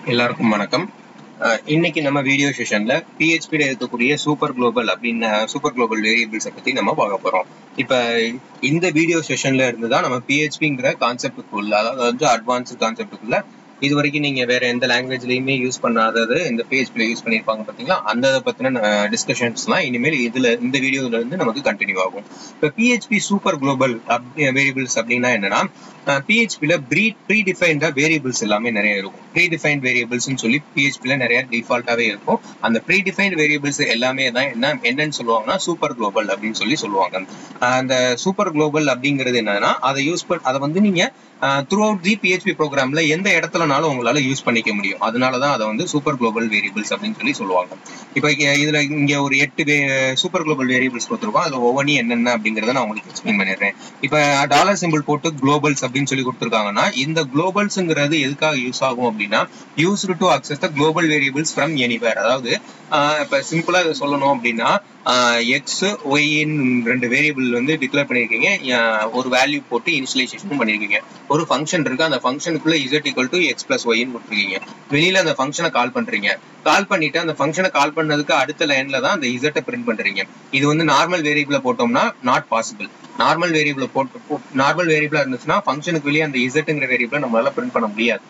எல்லாருக்கும் வணக்கம். இன்னைக்கு நம்ம வீடியோ செஷன்ல PHP ல இருக்கக்கூடிய சூப்பர் குளோபல் அப்படின்னு சூப்பர் குளோபல் வேரியபிள்ஸை பத்தி நம்ம பார்க்க போறோம். இப்ப இந்த வீடியோ செஷன்ல இருந்து தான் நம்ம PHPங்கிற கான்செப்டுக்குள்ள, அதாவது அட்வான்ஸ்டு கான்செப்டுக்குள்ள இது வரைக்கும் நீங்க வேற எந்த லாங்குவேஜ்லயுமே யூஸ் பண்ணாதது இந்த PHP ல யூஸ் பண்ணிருப்பாங்க பாத்தீங்களா, அந்த பத்தின டிஸ்கஷன்ஸ்லாம் இனிமேல் இந்த வீடியோல இருந்து நமக்கு கண்டினியூ ஆகும். இப்ப PHP சூப்பர் குளோபல் வேரியபிள்ஸ் அப்படின்னா என்னன்னா, PHP ல ப்ரீ டிஃபைன்டா வேரியபிள்ஸ் எல்லாமே நிறைய இருக்கும். ப்ரீ டிஃபைன்ட் வேரியபிள்ஸ் சொல்லி PHP ல நிறைய டிஃபால்ட்டாவே இருக்கும். அந்த ப்ரீ டிஃபைன்ட் வேரியபிள்ஸ் எல்லாமே தான் என்னன்னு சொல்லுவாங்கன்னா சூப்பர் குளோபல் அப்படின்னு சொல்லுவாங்க. அந்த சூப்பர் குளோபல் அப்படிங்கிறது என்னன்னா, அதை வந்து நீங்க த்ரூ அவுட் தி PHP ப்ரோக்ராம்ல எந்த இடத்துலனாலும் உங்களால யூஸ் பண்ணிக்க முடியும். அதனாலதான் அதை வந்து சூப்பர் குளோபல் வேரியபிள்ஸ் அப்படின்னு சொல்லுவாங்க. இப்ப இதுல இங்க ஒரு 8 சூப்பர் குளோபல் வேரியபிள்ஸ் கொடுத்துருக்கோம். அதுல ஒவ்வொன்றும் என்னென்ன அப்படிங்கறத நான் உங்களுக்கு எக்ஸ்பிளைன் பண்ணிடுறேன். இப்ப டாலர் சிம்பிள் போட்டு குளோபல்ஸ் அப்படின்னு சொல்லி கொடுத்துருக்காங்கன்னா, இந்த குளோபல்ஸ்ங்கிறது எதுக்காக யூஸ் ஆகும் அப்படின்னா, used to access the global variables from anywhere. அதாவது இப்ப சிம்பிளா இதை சொல்லணும் அப்படின்னா, எக்ஸ் ஒய்ன்னு 2 வேரியபிள் வந்து டிக்ளேர் பண்ணிருக்கீங்க, ஒரு வேல்யூ போட்டு இனிஷியலைசேஷன் பண்ணிருக்கீங்க. ஒரு ஃபங்க்ஷன் இருக்கு, அந்த ஃபங்க்ஷனுக்குள்ள z = x + y ன்னு கொடுத்துருக்கீங்க. வெளியில அந்த ஃபங்க்ஷனை கால் பண்றீங்க. கால் பண்ணிட்டு அந்த ஃபங்க்ஷனை கால் பண்ணதுக்கு அடுத்த லைன்ல தான் அந்த z பிரிண்ட் பண்றீங்க. இது வந்து நார்மல் வேரியபிள போட்டோம்னா நாட் பாசிபிள். நார்மல் வேரியபிளா இருந்துச்சுன்னா ஃபங்க்ஷனுக்கு வெளியே அந்த zங்கிற வேரியபிள நம்மளால பிரிண்ட் பண்ண முடியாது.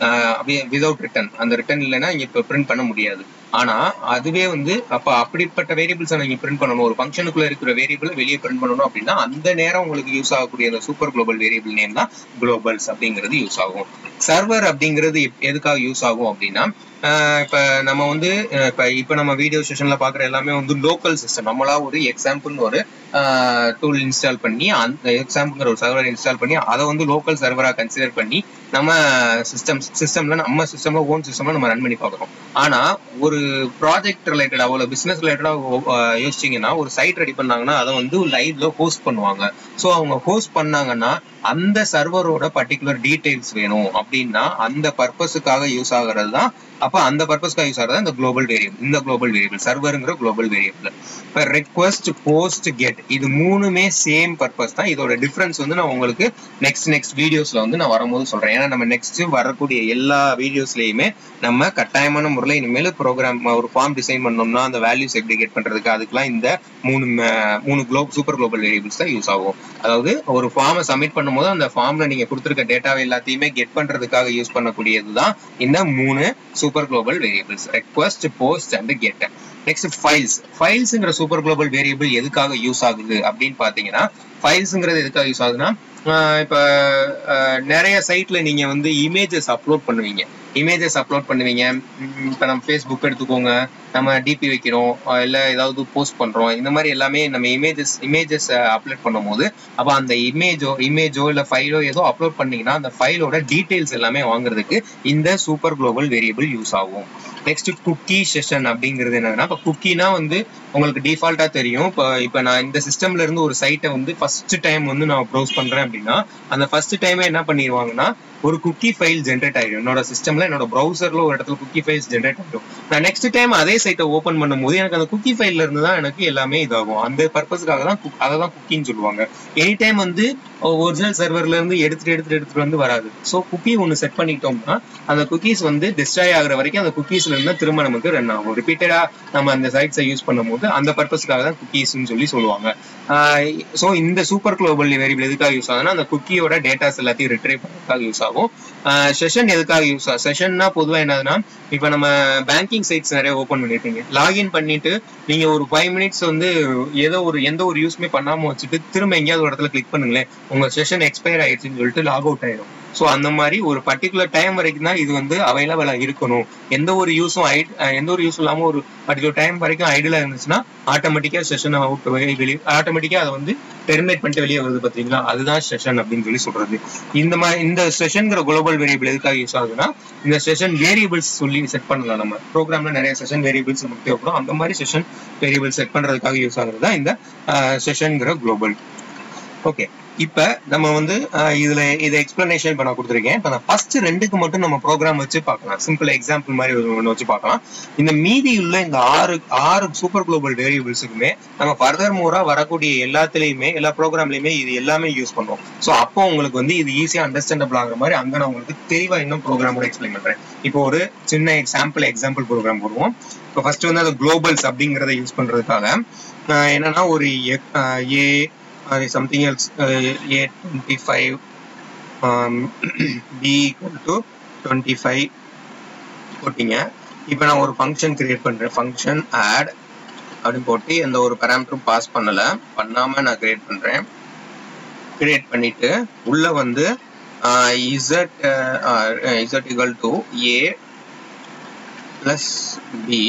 வித்வுட் ரிட்டர்ன், அந்த ரிட்டர்ன் இல்லைன்னா இங்க இப்ப பிரிண்ட் பண்ண முடியாது. ஆனா அதுவே வந்து அப்படிப்பட்ட வேரியபிள்ஸ் நீங்க பிரிண்ட் பண்ணணும், ஒரு ஃபங்க்ஷனுக்குள்ள இருக்கிற வேரியபிள் வெளியே பிரிண்ட் பண்ணணும் அப்படின்னா அந்த நேரம் உங்களுக்கு யூஸ் ஆகக்கூடிய அந்த சூப்பர் குளோபல் வேரியபிள் நேம் தான் குளோபல்ஸ் அப்படிங்கிறது யூஸ் ஆகும். சர்வர் அப்படிங்கிறது எதுக்காக யூஸ் ஆகும் அப்படின்னா, இப்ப நம்ம வந்து இப்ப நம்ம வீடியோ செஷன்ல பாக்குற எல்லாமே வந்து லோக்கல் சிஸ்டம். நம்மளா ஒரு எக்ஸாம்பிள்னு ஒரு டூல் இன்ஸ்டால் பண்ணி, அந்த எக்ஸாம்பிள்ங்கிற ஒரு சர்வர் இன்ஸ்டால் பண்ணி அதை வந்து லோக்கல் சர்வரா கன்சிடர் பண்ணி நம்ம சிஸ்டம்ல ஓன் சிஸ்டம்ல நம்ம ரன் பண்ணி பார்க்கிறோம். ஆனா ஒரு ப்ராஜெக்ட் ரிலேட்டடா ஒரு பிசினஸ் ரிலேட்டடா யோசிச்சீங்கன்னா, ஒரு சைட் ரெடி பண்ணாங்கன்னா அதை வந்து லைவ்ல ஹோஸ்ட் பண்ணுவாங்க. ஸோ அவங்க ஹோஸ்ட் பண்ணாங்கன்னா அந்த சர்வரோட பர்டிகுலர் டீடைல்ஸ் வேணும் அப்படின்னா அந்த பர்பஸுக்காக யூஸ் ஆகுறது தான். அப்ப அந்த பர்பஸ்க்காக யூஸ் ஆகுறது இந்த குளோபல் வேரியபிள். இந்த குளோபல் வேரியபிள் சர்வருங்கிற குளோபல் வேரியபிள். இப்ப ரெக்வெஸ்ட், போஸ்ட், கெட் இது மூணுமே சேம் பர்பஸ் தான். இதோட டிஃபரன்ஸ் வந்து நான் உங்களுக்கு நெக்ஸ்ட் வீடியோஸ்ல வந்து நான் வரும்போது சொல்றேன். ஏன்னா நம்ம நெக்ஸ்ட் வரக்கூடிய எல்லா வீடியோஸ்லயுமே நம்ம கட்டாயமான முறையில் இனிமேல் ப்ரோக்ராம் ஒரு ஃபார்ம் டிசைன் பண்ணோம்னா அந்த வேல்யூஸ் எப்படி கெட் பண்றதுக்கு அதுக்கெல்லாம் இந்த மூணு சூப்பர் குளோபல் வேரியபிள்ஸ் தான் யூஸ் ஆகும். அதாவது ஒரு ஃபார்மை சப்மிட் பண்ணும்போது அந்த ஃபார்ம்ல நீங்க கொடுத்துருக்க டேட்டாவை எல்லாத்தையுமே கெட் பண்றதுக்காக யூஸ் பண்ணக்கூடியது தான் இந்த 3 super global variables: request, post and get. Next ஃபைல்ஸ்ங்கிற சூப்பர் குளோபல் வேரியபிள் எதுக்காக யூஸ் ஆகுது அப்படின்னு பாத்தீங்கன்னா, ஃபைல்ஸ்ங்கிறது எதுக்காக யூஸ் ஆகுதுன்னா, இப்ப நிறைய சைட்ல நீங்க வந்து இமேஜஸ் அப்லோட் பண்ணுவீங்க. இப்ப நம்ம ஃபேஸ்புக் எடுத்துக்கோங்க, நம்ம டிபி வைக்கிறோம், இல்ல ஏதாவது போஸ்ட் பண்றோம், இந்த மாதிரி எல்லாமே நம்ம இமேஜஸ் அப்லோட் பண்ணும் போது அப்ப அந்த இமேஜோ இல்ல ஃபைலோ ஏதோ அப்லோட் பண்ணீங்கன்னா அந்த ஃபைலோட டீடைல்ஸ் எல்லாமே வாங்குறதுக்கு இந்த சூப்பர் குளோபல் வேரியபிள் யூஸ் ஆகும். நெக்ஸ்ட் குக்கி செஷன் அப்படிங்கிறது என்னன்னா, இப்ப குக்கினா வந்து உங்களுக்கு டிஃபால்ட்டா தெரியும். இப்ப நான் இந்த சிஸ்டம்ல இருந்து ஒரு சைட்டை வந்து ஃபர்ஸ்ட் டைம் வந்து நான் ப்ரௌஸ் பண்றேன் அப்படின்னா, அந்த ஃபர்ஸ்ட் டைமே என்ன பண்ணிடுவாங்கன்னா ஒரு குக்கி ஃபைல் ஜென்ரேட் ஆயிடும். என்னோட சிஸ்டம்ல என்னோட ப்ரௌசர்ல ஒரு இடத்துல குக்கி ஃபைல்ஸ் ஜென்ரேட் ஆயிடும். நான் நெக்ஸ்ட் டைம் அதே சைட்டை ஓபன் பண்ணும்போது எனக்கு அந்த குக்கி ஃபைல்ல இருந்து தான் எனக்கு எல்லாமே இதாகும். அந்த பர்பஸ்க்காக தான் அதை தான் குக்கின்னு சொல்லுவாங்க. எனி டைம் வந்து ஒரிஜினல் சர்வர்ல இருந்து எடுத்துட்டு வந்து வராது. ஸோ குக்கி ஒன்று செட் பண்ணிட்டோம்னா அந்த குக்கீஸ் வந்து டிஸ்ட்ராய் ஆகுற வரைக்கும் அந்த குக்கீஸ்ல இருந்தா திரும்ப நமக்கு ரன் ஆகும். ரிப்பீட்டடா நம்ம அந்த சைட்ஸை யூஸ் பண்ணும்போது அந்த பர்பஸ்க்காக தான் குக்கீஸ்ன்னு சொல்லுவாங்க. ஸோ இந்த சூப்பர் குளோபல் வேரியபிள் எதுக்காக யூஸ் ஆகுதுன்னா, அந்த குக்கியோட டேட்டாஸ் எல்லாத்தையும் ரிட்ரைவ் பண்றதுக்காக யூஸ் ஆகும். செஷன் எதுக்காக யூஸ் ஆகும்? செஷன்னா பொதுவா என்னதுன்னா, இப்ப நம்ம பேங்கிங் சைட்ஸ் நிறைய ஓபன் பண்ணிருப்பீங்க. லாகின் பண்ணிட்டு நீங்க ஒரு 5 மினிட்ஸ் வந்து எந்த ஒரு யூஸ்மே பண்ணாம வச்சுட்டு திரும்ப எங்கேயாவது ஒரு இடத்துல கிளிக் பண்ணுங்களேன், உங்க செஷன் எக்ஸ்பயர் ஆயிடுச்சுன்னு சொல்லிட்டு லாக் அவுட் ஆயிடும். ஸோ அந்த மாதிரி ஒரு பர்டிகுலர் டைம் வரைக்கும் தான் இது வந்து அவைலபிளா இருக்கணும். எந்த ஒரு யூஸும் இல்லாம ஒரு பர்டிகுலர் டைம் வரைக்கும் ஐடியா இருந்துச்சுன்னா ஆட்டோமேட்டிக்கா செஷன் ஆட்டோமேட்டிக்கா அதை வந்து டெர்மினேட் பண்ணிட்டு வெளியே வருது பாத்தீங்களா, அதுதான் செஷன் அப்படின்னு சொல்றது. இந்த செஷன்ங்கிற குளோபல் வேரியபிள் எதுக்காக யூஸ் ஆகுதுன்னா, இந்த செஷன் வேரியபிள்ஸ் சொல்லி செட் பண்ணலாம். நம்ம ப்ரோக்ராம்ல நிறைய செஷன் வேரியபிள்ஸ் நமக்கு தேவைப்படும். அந்த மாதிரி செஷன் வேரியபிள் செட் பண்றதுக்காக யூஸ் ஆகுறது தான் இந்த செஷன்ங்கிற குளோபல். ஓகே, இப்ப நம்ம வந்து இதுல இதை எக்ஸ்பிளனேஷன் இப்ப நான் கொடுத்துருக்கேன். இப்ப நான் ஃபர்ஸ்ட் ரெண்டுக்கு மட்டும் நம்ம ப்ரோக்ராம் வச்சு பார்க்கலாம். சிம்பிள் எக்ஸாம்பிள் மாதிரி ஒன்று வச்சு பார்க்கலாம். இந்த மீதி உள்ள இந்த ஆறு சூப்பர் குளோபல் வேரியபிள்ஸுக்குமே நம்ம ஃபர்தர் மூரா வரக்கூடிய எல்லாத்துலயுமே எல்லா ப்ரோக்ராம்லயுமே இது எல்லாமே யூஸ் பண்றோம். ஸோ அப்போ உங்களுக்கு வந்து இது ஈஸியா அண்டர்ஸ்டாண்டபிள் ஆகுற மாதிரி அங்க நான் உங்களுக்கு தெளிவா இன்னும் ப்ரோக்ராமோட எக்ஸ்பிளைன் பண்றேன். இப்போ ஒரு சின்ன எக்ஸாம்பிள் ப்ரோக்ராம் போடுவோம். இப்போ ஃபர்ஸ்ட் வந்து அந்த குளோபல்ஸ் அப்படிங்கறத யூஸ் பண்றதுக்காக என்னன்னா ஒரு ஏ something else A25 B equal to 25 போட்டீங்க. இப்போ நான் ஒரு ஃபங்க்ஷன் கிரியேட் பண்றேன். ஃபங்க்ஷன் add அப்படின்னு போட்டு எந்த ஒரு பேராமீட்டரும் பாஸ் பண்ணாம நான் கிரியேட் பண்றேன். கிரியேட் பண்ணிட்டு உள்ள வந்து z equal to A plus B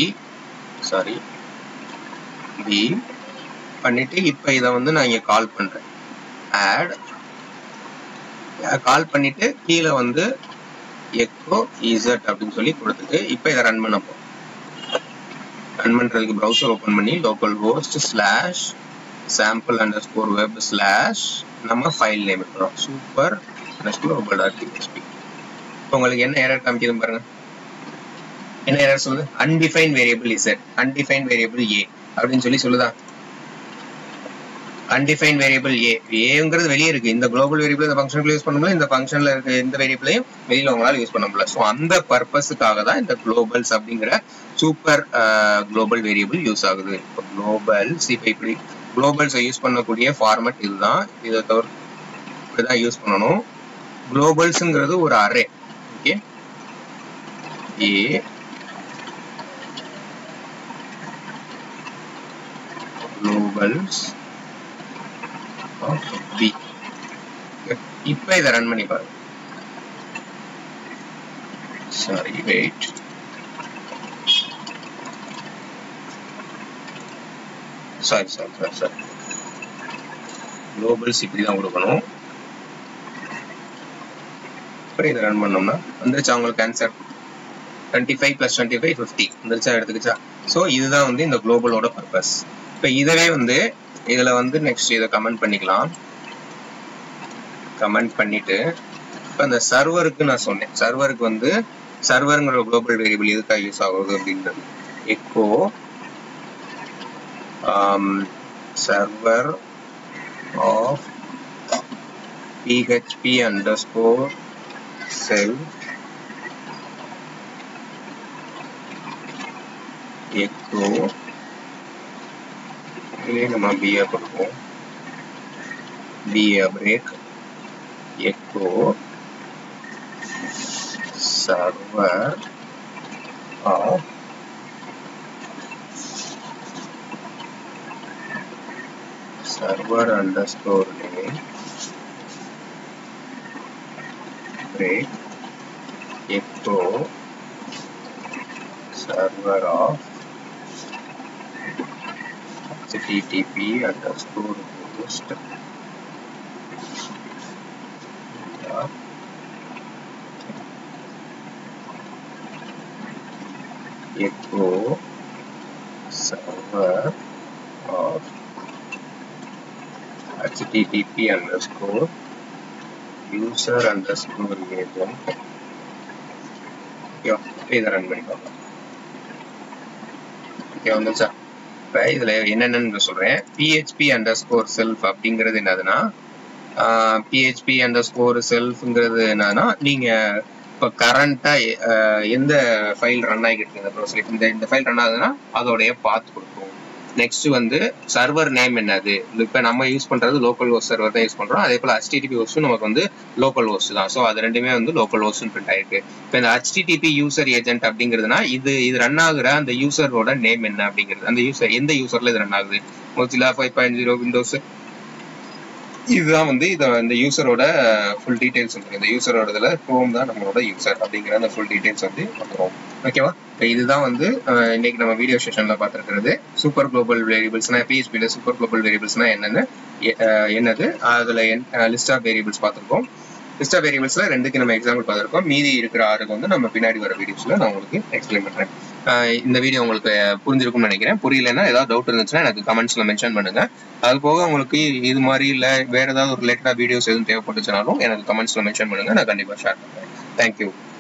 பண்ணிட்டு இப்போ இதை வந்து நான் இங்க கால் பண்றேன். ஆட் கால் பண்ணிட்டு கீழே வந்து எக்கோ இசட் அப்படின்னு சொல்லி கொடுத்துட்டு இப்போ இதை ரன் பண்ண போறோம். ரன் பண்றதுக்கு ப்ரௌசர் ஓபன் பண்ணி local host slash sample underscore web slash நம்ம ஃபைல் நேம் இருக்கிறோம் சூப்பர் அண்டர்ஸ்கோர் global.php. இப்போ உங்களுக்கு என்ன எரர் காமிக்குது பாருங்க. என்ன எரர் சொல்லுது? Undefine variable Z, undefine variable A அப்படின்னு சொல்லி சொல்லுதா? அன்டிஃபைன் வேரியபிள் ஏங்கிறது வெளியே இருக்கு. இந்த குளோபல் வேரியபிள் இந்த ஃபங்க்ஷனுக்குள்ள யூஸ் பண்ண முடியல, இந்த ஃபங்க்ஷன்ல இருக்க எந்த வேரியபிளையும் வெளியில உங்களால யூஸ் பண்ண முடியல. ஸோ அந்த பர்பஸுக்காக தான் இந்த குளோபல்ஸ் அப்படிங்கிற சூப்பர் குளோபல் வேரியபிள் யூஸ் ஆகுது. இப்போ குளோபல்ஸ் இப்போ இப்படி குளோபல்ஸை யூஸ் பண்ணக்கூடிய ஃபார்மட் இதுதான். இதை தவிர இப்படிதான் யூஸ் பண்ணணும். குளோபல்ஸ்ங்கிறது ஒரு array. Okay, A globals B. இப்போ இதை ரன் பண்ணி பாருங்க. சாரி வெயிட், சாரி குளோபல்ஸ் இப்படிதான் கொடுக்கணும். இப்போ இதை ரன் பண்ணோம்னா வந்துருச்சா உங்களுக்கு ஆன்சர்? 25 + 25 50 வந்துருச்சா, எடுத்துக்கிச்சா? ஸோ இதுதான் வந்து இந்த குளோபலோட பர்பஸ். இப்போ இதவே வந்து இதுல வந்து நெக்ஸ்ட் இதை கமெண்ட் பண்ணிக்கலாம். கமெண்ட் பண்ணிட்டு இப்போ அந்த சர்வருக்கு நான் சொன்னேன், சர்வருக்கு வந்து சர்வருங்கிற குளோபல் வேரியபிள் எதுக்காக யூஸ் ஆகுது அப்படின்றது echo server of PHP underscore self echo இதுலயே நம்ம பிஏ கொடுப்போம். பிஏ break echo server of server underscore name break echo server of http underscore host echo server of http underscore user underscore agent. இதை run பண்ணி பார்க்கலாம். ஓகே வந்துச்சா? இப்போ இதுல என்னென்னு சொல்றேன். PHP underscore self அப்படிங்கிறது என்னதுன்னா PHP underscore selfங்கிறது என்னன்னா நீங்க இப்போ கரண்டா எந்த ஃபைல் ரன் ஆகிட்டு இருக்கு இந்த ப்ரௌசர், இந்த ஃபைல் ரன் ஆகுதுன்னா அதோடைய பாத் கொடுக்கும். நெக்ஸ்ட் வந்து சர்வர் நேம் என்னது, இப்போ நம்ம யூஸ் பண்றது லோக்கல் ஹோஸ்ட் சர்வர் தான் யூஸ் பண்றோம். அதே போல HTTP ஹோஸ்டும் நமக்கு வந்து லோக்கல் ஹோஸ்ட் தான். ஸோ அது ரெண்டுமே வந்து லோக்கல் ஹோஸ்ட் பிரிண்ட் ஆயிருக்கு. இப்போ இந்த HTTP யூசர் ஏஜென்ட் அப்படிங்கிறதுனா இது ரன் ஆகுற அந்த யூசரோட நேம் என்ன அப்படிங்கிறது, அந்த யூசர் எந்த யூசர்ல இது ரன் ஆகுது, Mozilla 5.0 விண்டோஸ், இதுதான் வந்து இந்த யூசரோட ஃபுல் டீடைல்ஸ் வந்துடும். இந்த யூசரோட இதுல குரோம் தான் நம்மளோட யூசர் அப்படிங்கிற அந்த ஃபுல் டீடைல்ஸ் வந்து வந்துடும். ஓகேவா? இதுதான் வந்து இன்னைக்கு நம்ம வீடியோ செஷன்ல பார்த்துருக்கிறது. சூப்பர் குளோபல் வேரியபிள்ஸ்னா PHP சூப்பர் குளோபல் வேரியபிள்ஸ்னா என்னது அதுல லிஸ்ட் ஆஃப் வேரியபிள்ஸ் பார்த்துருக்கோம். லிஸ்ட் ஆஃப் வேரியபிள்ஸ்ல ரெண்டுக்கு நம்ம எக்ஸாம்பிள் பார்த்துருக்கோம். மீதி இருக்கிற 6க்கு வந்து நம்ம பின்னாடி வர வீடியோஸ்ல நான் உங்களுக்கு எக்ஸ்பிளைன் பண்றேன். இந்த வீடியோ உங்களுக்கு புரிஞ்சிருக்கும்னு நினைக்கிறேன். புரியலன்னா ஏதாவது டவுட் இருந்துச்சுன்னா எனக்கு கமெண்ட்ஸ்ல மென்ஷன் பண்ணுங்க. அது போக உங்களுக்கு இது மாதிரி இல்ல வேற ஏதாவது ஒரு ரிலேட்டடா வீடியோஸ் எதுவும் தேவைப்பட்டுச்சுனாலும் எனக்கு கமெண்ட்ஸ்ல மென்ஷன் பண்ணுங்க. நான் கண்டிப்பா ஷேர் பண்றேன். தேங்க்யூ.